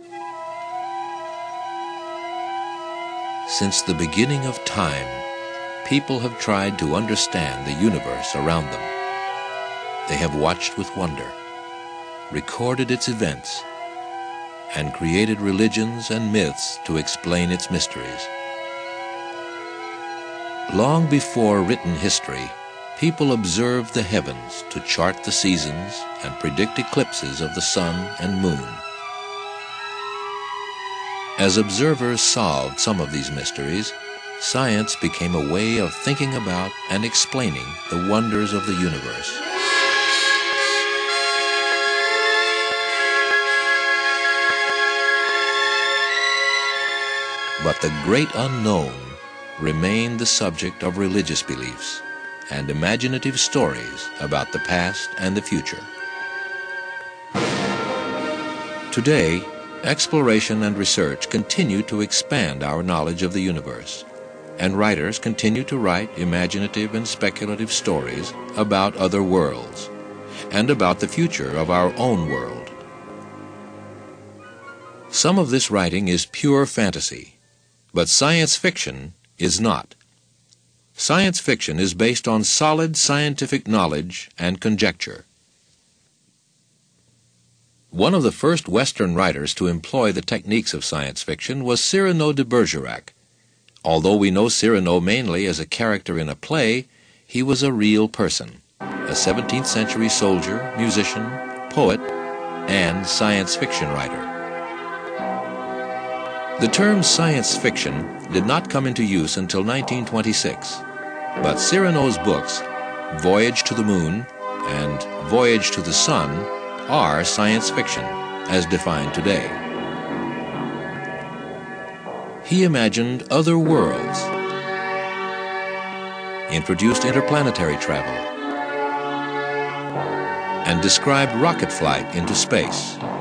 Since the beginning of time, people have tried to understand the universe around them. They have watched with wonder, recorded its events, and created religions and myths to explain its mysteries. Long before written history, people observed the heavens to chart the seasons and predict eclipses of the sun and moon. As observers solved some of these mysteries, science became a way of thinking about and explaining the wonders of the universe. But the great unknown remained the subject of religious beliefs and imaginative stories about the past and the future. Today, exploration and research continue to expand our knowledge of the universe, and writers continue to write imaginative and speculative stories about other worlds and about the future of our own world. Some of this writing is pure fantasy, but science fiction is not. Science fiction is based on solid scientific knowledge and conjecture. One of the first Western writers to employ the techniques of science fiction was Cyrano de Bergerac. Although we know Cyrano mainly as a character in a play, he was a real person, a 17th century soldier, musician, poet, and science fiction writer. The term science fiction did not come into use until 1926, but Cyrano's books, Voyage to the Moon and Voyage to the Sun, are science fiction, as defined today. He imagined other worlds, introduced interplanetary travel, and described rocket flight into space.